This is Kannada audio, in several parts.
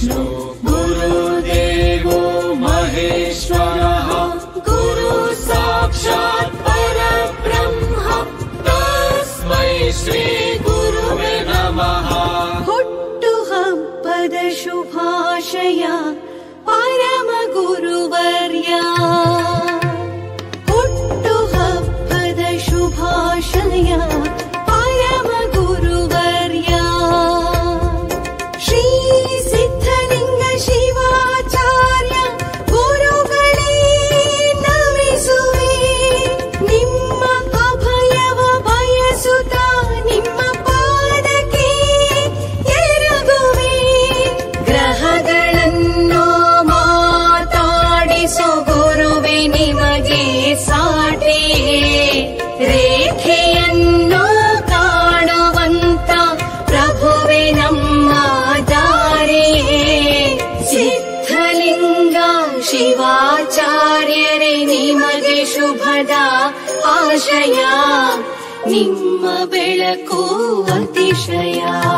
विष्णु गुरुदेवो महेश्वरः गुरु साक्षात् परब्रह्म तस्मै श्री गुरुवे नमः। ಹುಟ್ಟುಹಬ್ಬದ ಶುಭಾಶಯ ಪರಮ ಗುರುವರ್ಯ, ಹುಟ್ಟುಹಬ್ಬದ ಶುಭಾಶಯ ಪರಮ ಗುರುವರ್ಯ, ಶ್ರೀ ಸಿದ್ಧಲಿಂಗ ಶಿವಾಚಾರ್ಯ ಗುರುಗಳೇ ನಮಿಸುವೆ, ನಿಮ್ಮ ಅಭಯವ ಬಯಸುತ್ತ ನಿಮ್ಮ ಪಾದಕ್ಕೆ ಎರಗುವೆ, ಗ್ರಹಗಳನ್ನು ಮಾತಾಡಿಸೋ ಗುರುವೆ ನಿಮಗೆ ಸಾಟಿ, ರೇಖೆಯನ್ನು ಕಾಣುವಂತ ಪ್ರಭುವೆ ನಮ್ಮ ದಾರಿ, ಸಿದ್ಧಲಿಂಗ ಶಿವಾಚಾರ್ಯರೇ ನಿಮಗೆ ಶುಭದ ಆಶಯ, ನಿಮ್ಮ ಬೆಳಕು ಅತಿಶಯ,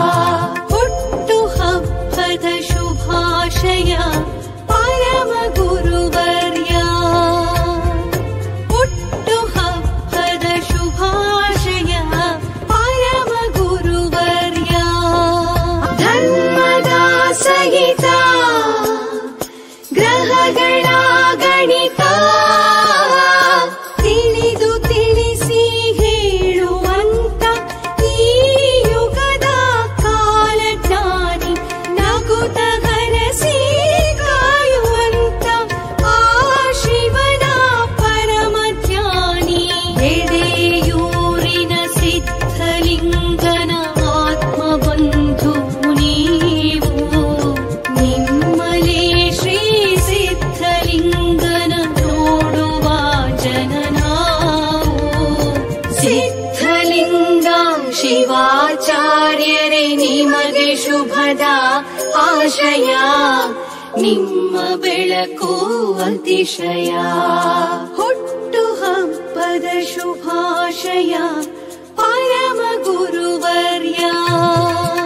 ಹುಟ್ಟುಹಬ್ಬದ ಶುಭಾಶಯ ಪರಮ ಗುರುವರ್ಯ, ಹುಟ್ಟುಹಬ್ಬದ ಶುಭಾಶಯ ಪರಮ ಗುರುವರ್ಯ, ಧರ್ಮದ ಸಹಿತ ಗ್ರಹಗಳ ಗಣಿತ ತಿಳಿದು ತಿಳಿಸಿ ಹೇಳುವಂತ ಈ ಯುಗದ ಕಾಲಜ್ಞಾನಿ, ನಗುತ ಹರಸಿ ಕಾಯುವಂತ ಆ ಶಿವನ ಪರಮ ಧ್ಯಾನಿ, ಎದೆಯೂರಿನ ಸಿದ್ಧಲಿಂಗನ ಆತ್ಮಬಂಧು ನೀವು, ನಿಮ್ಮಲೇ ಶ್ರೀ ಸಿದ್ಧಲಿಂಗನ ನೋಡುವ ಜನ ನಾವು, ಸಿದ್ಧಲಿಂಗ ಶಿವಾಚಾರ್ಯರೇ ನಿಮಗೆ ಶುಭದ ಆಶಯ, ನಿಮ್ಮ ಬೆಳಕು ಅತಿಶಯ, ಹುಟ್ಟುಹಬ್ಬದ ಶುಭಾಶಯ ಪರಮ ಗುರುವರ್ಯ.